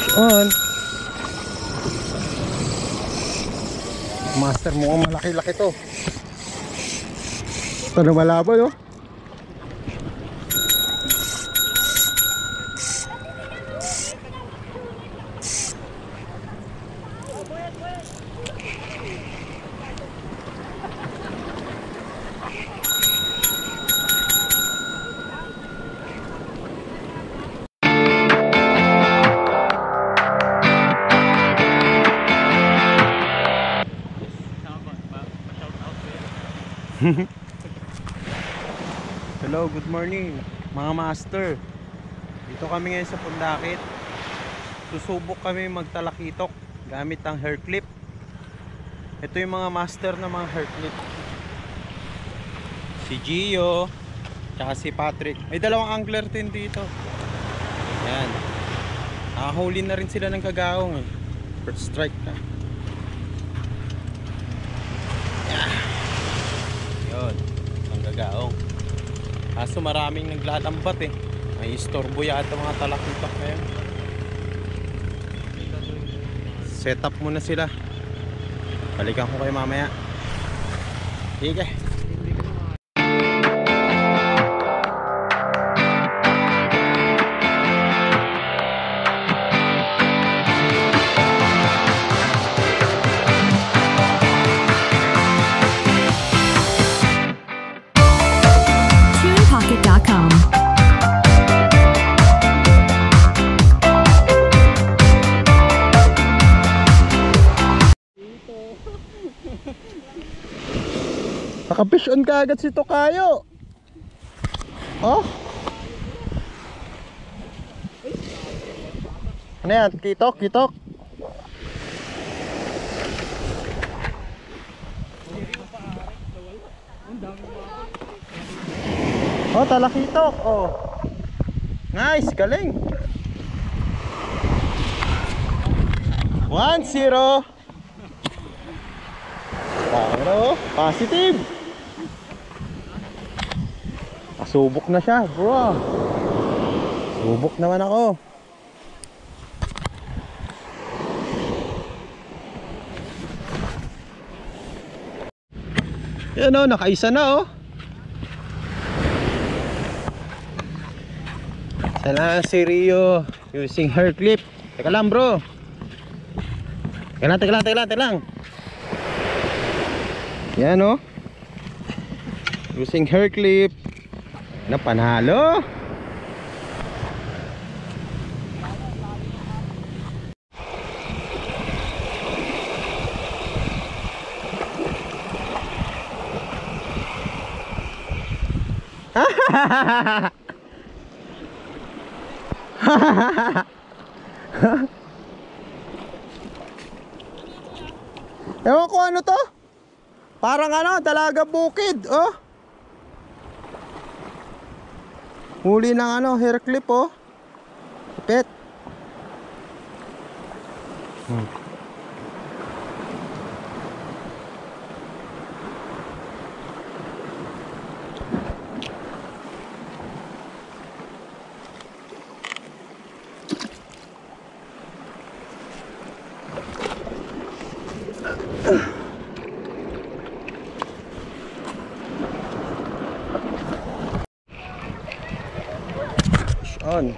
On. Master, mukhang malaki-laki to. Ito na malabo, no? Hello, good morning mga master. Dito kami ngayon sa Pundakit. Susubok kami magtalakitok gamit ang hair clip. Ito yung mga master na mga hair clip. Si Gio tsaka si Patrick. May dalawang angler din dito. Ayan. Nakahuli na rin sila ng kagaong eh. First strike na. Yun, ang gagaong. Kaso maraming naglalambat eh. May istorbo yata mga talakitok ngayon. Set up muna sila. Balikan ko kayo mamaya. Sige. TunePocket.com. Naka-fish on ka agad si Tokayo. Oh. Ano yan? Kitok, kitok. Oh, talakitok. Oh. Nice, galing. 1-0. Pero positive. Subok na siya, bro. Subok naman ako. Yan o, nakaisa na o. Sana si Rio using hair clip. Teka lang bro. Teka lang. Yan o. Using hair clip. Na panalo. Ewan ko ano to. Parang ano, dalaga bukid. Oh. Huli ng ano, hair clip oh. Ipet. On.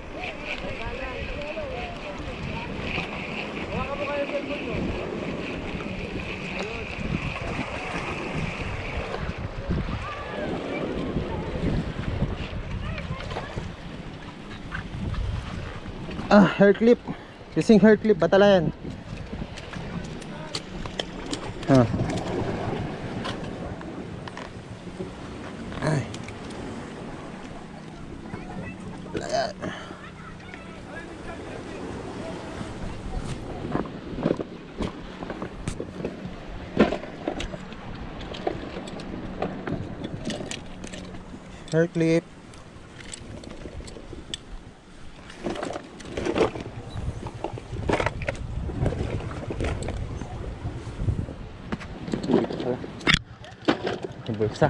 Hair clip. Using hair clip, batala yan. Ay. Hair clip. Bulsa.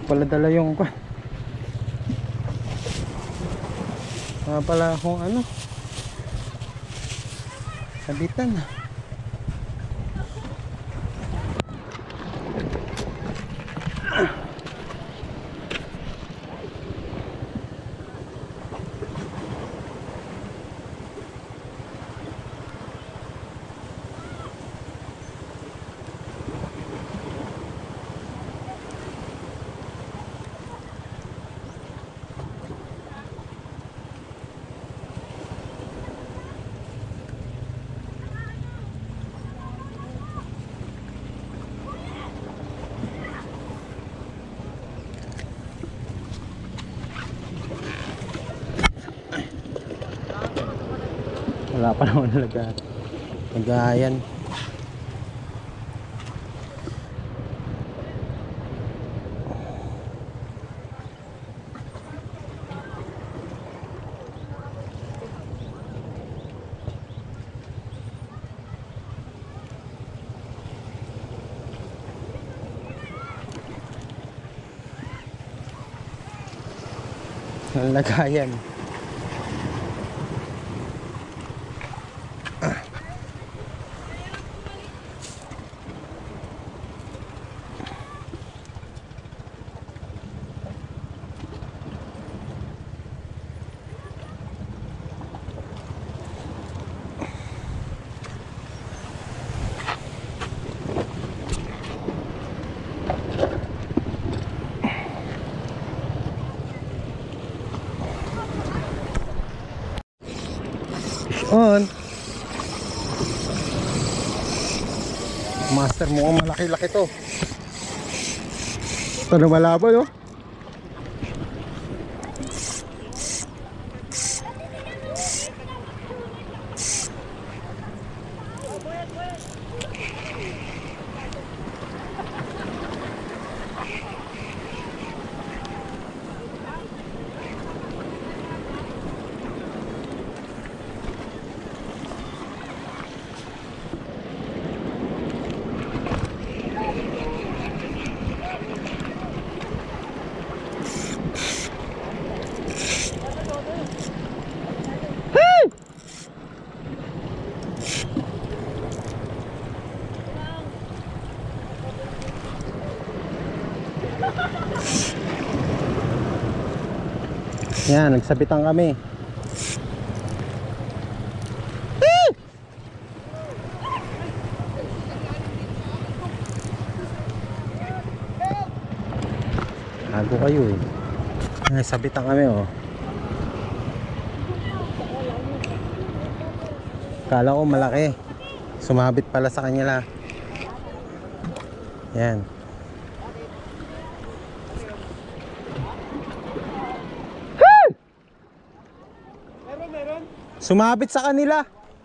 Pala dala yung pala akong ano, sabitan. Wala pa naman nagayan. Lagayan. On. Master, mukhang malaki-laki to. Ito na malabo, no? Yan, nagsabitan kami. Hago kayo eh. Nagsabitan kami oh. Kala ko malaki. Sumabit pala sa kanya. Yan. Sumabit sa kanila.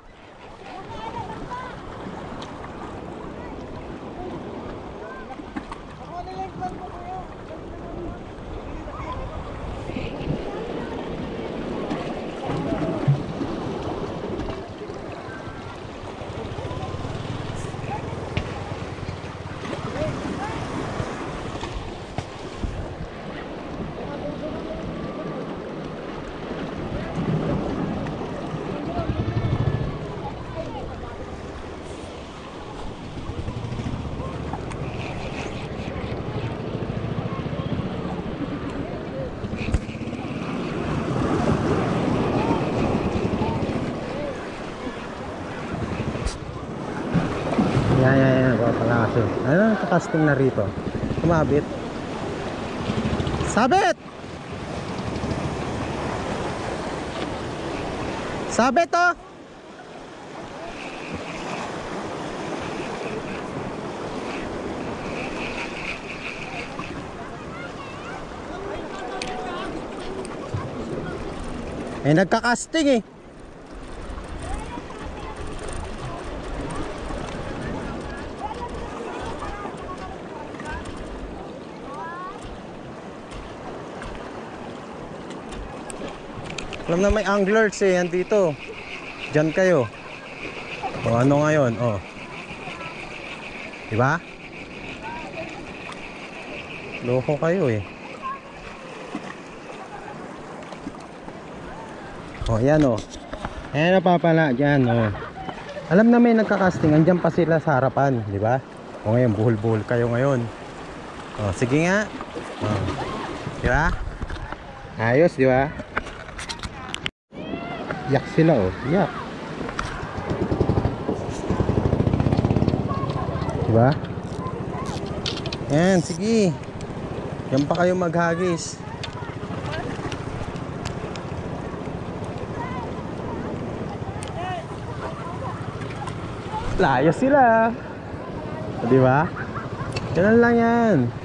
Yan, papalaso. Ano nakakasting na rito? Kumabit. Sabit! Sabit oh! Eh nagkakasting eh. Alam na may anglers eh, andito. Diyan kayo. O ano ngayon, o. Diba? Loko kayo eh. Oh, yan oh. Ayan na papala dyan oh. Alam na may nagka-casting, andyan pa sila sa harapan, di ba? O ngayon, buhol-buhol kayo ngayon. Oh, sige nga. Oh. Di ba? Ayos, di ba? Yak sila oh, yak. Di ba? Yan, sige. Yan pa kayo maghagis. Layas sila. Di ba? Ganun lang yan.